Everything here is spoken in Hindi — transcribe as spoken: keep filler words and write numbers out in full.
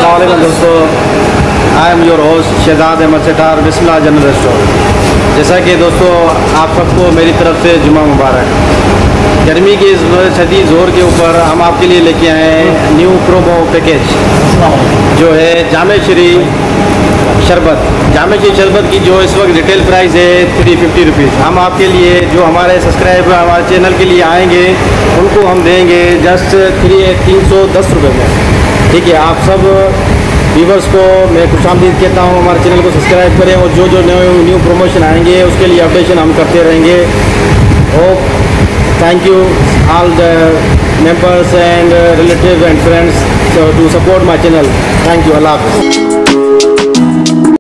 अस्सलाम वालेकुम दोस्तों, I am your host Shahzad Ahmad Sethar, Bismillah general store. जैसा कि दोस्तों आप सबको मेरी तरफ से जुमा मुबारक। गर्मी के इस शदीद ज़ोर के ऊपर हम आपके लिए लेके आए हैं न्यू प्रोमो पैकेज, जो है जामे श्री शरबत। जामे श्री शरबत की जो इस वक्त रिटेल प्राइस है थ्री फिफ्टी रुपीज़। हम आपके लिए जो हमारे सब्सक्राइबर हमारे चैनल के लिए आएंगे उनको हम देंगे जस्ट थ्री तीन सौ दस रुपये में। ठीक है, आप सब व्यूवर्स को मैं खुशामदीद कहता हूँ, हमारे चैनल को सब्सक्राइब करें और जो जो न्यू न्यू प्रमोशन आएंगे उसके लिए अपडेशन हम करते रहेंगे। Hope thank you all the members and relative and friends to support my channel. Thank you, अल्लाह हाफ़िज़।